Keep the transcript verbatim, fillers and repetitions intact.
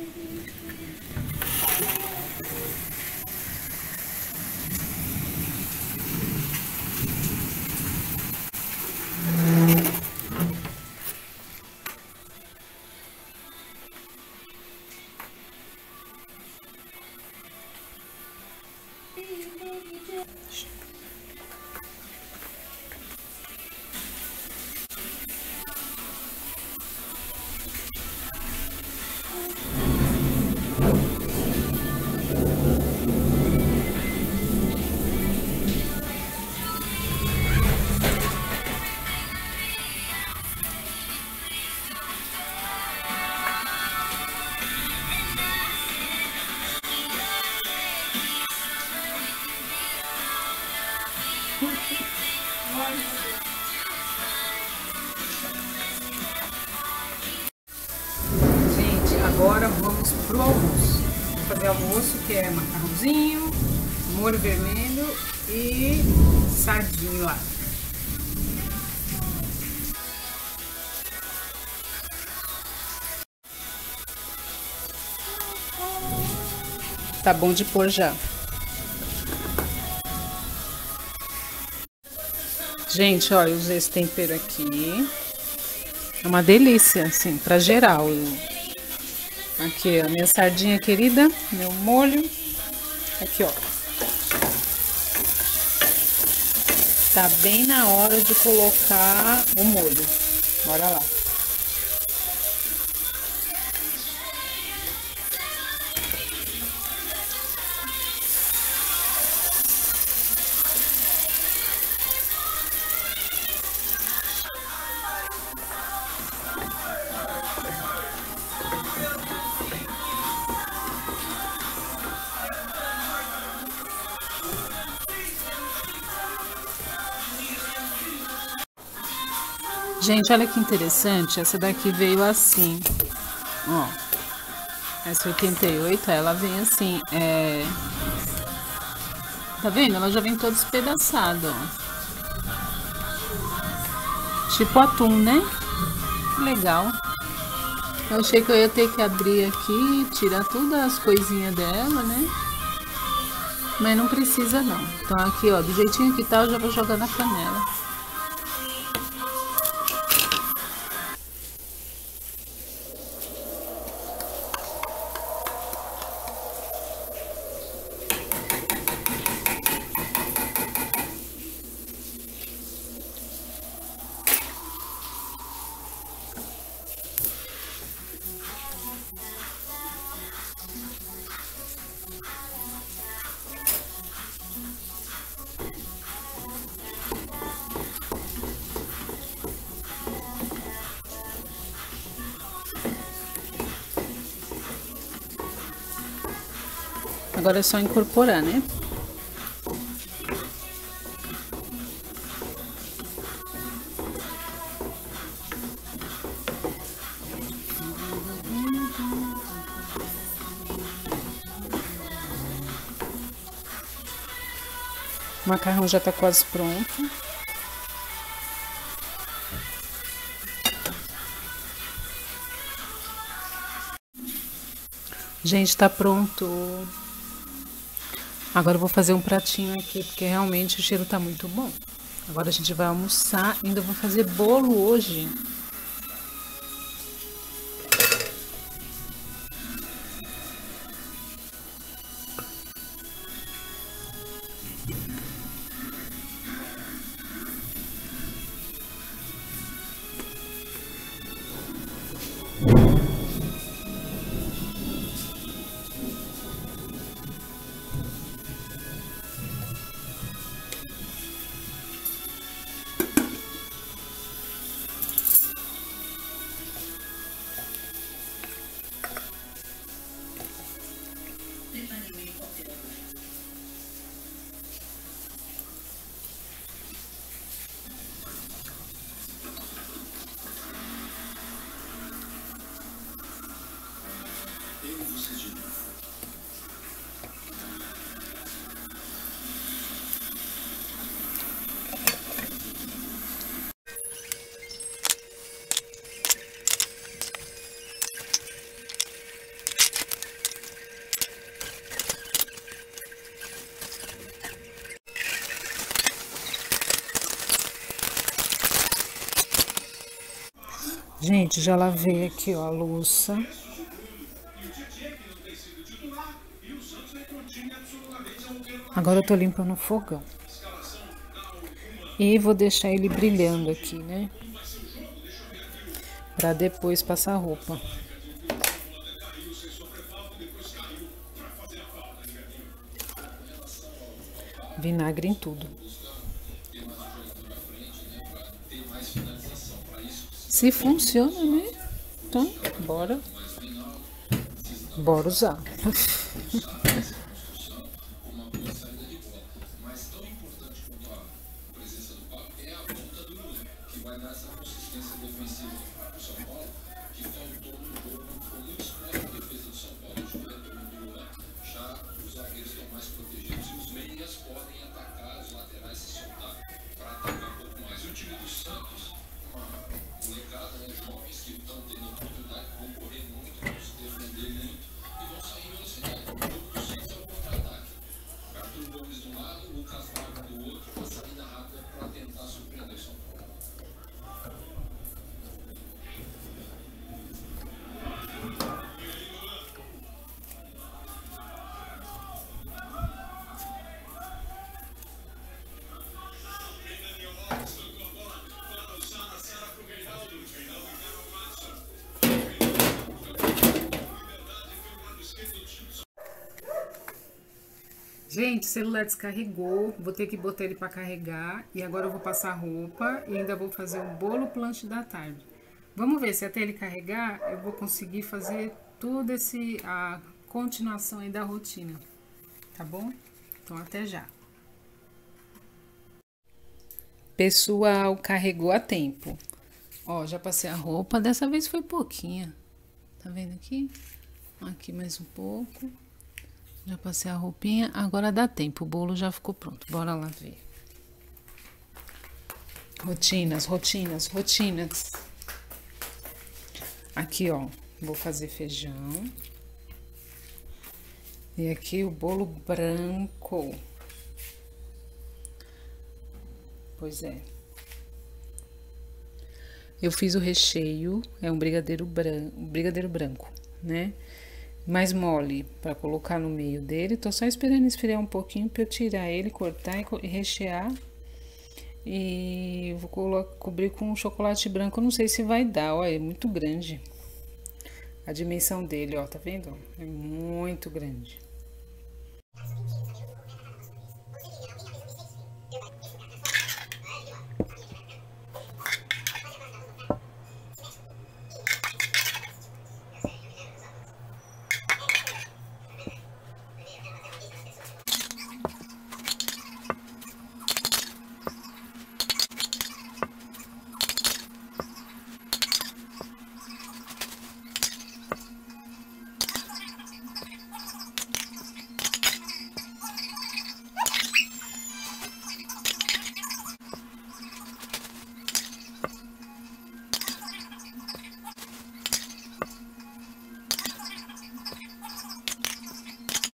Gente, agora vamos pro almoço. Vou fazer almoço, que é macarrãozinho, molho vermelho e sardinha lá. Tá bom de pôr já. Gente, olha, eu usei esse tempero aqui. É uma delícia, assim, pra geral. Aqui, a minha sardinha querida, meu molho. Aqui, ó. Tá bem na hora de colocar o molho. Bora lá. Gente, olha que interessante, essa daqui veio assim, ó, essa oitenta e oito, ela vem assim, é, tá vendo? Ela já vem toda espedaçada, ó, tipo atum, né? Legal. Eu achei que eu ia ter que abrir aqui, tirar todas as coisinhas dela, né? Mas não precisa não. Então aqui, ó, do jeitinho que tá, eu já vou jogar na panela. Agora é só incorporar, né? O macarrão já tá quase pronto. Gente, tá pronto. Agora eu vou fazer um pratinho aqui, porque realmente o cheiro tá muito bom. Agora a gente vai almoçar. Ainda vou fazer bolo hoje. Gente, já lavei aqui, ó, a louça. Agora eu tô limpando o fogão. E vou deixar ele brilhando aqui, né? Pra depois passar a roupa. Vinagre em tudo. Se funciona, né? Então, bora. Bora usar. Gente, o celular descarregou, vou ter que botar ele para carregar e agora eu vou passar roupa e ainda vou fazer o bolo planche da tarde. Vamos ver se até ele carregar eu vou conseguir fazer tudo esse a continuação aí da rotina, tá bom? Então até já. Pessoal, carregou a tempo. Ó, já passei a roupa, dessa vez foi pouquinha. Tá vendo aqui? Aqui mais um pouco. Já passei a roupinha, agora dá tempo, o bolo já ficou pronto, bora lá ver. Rotinas, rotinas, rotinas. Aqui, ó, vou fazer feijão. E aqui o bolo branco. Pois é. Eu fiz o recheio, é um brigadeiro branco, um brigadeiro branco, né? Mais mole para colocar no meio dele. Tô só esperando esfriar um pouquinho para eu tirar ele, cortar e rechear. E vou colocar, cobrir com chocolate branco. Eu não sei se vai dar, ó, é muito grande. A dimensão dele, ó, tá vendo? É muito grande.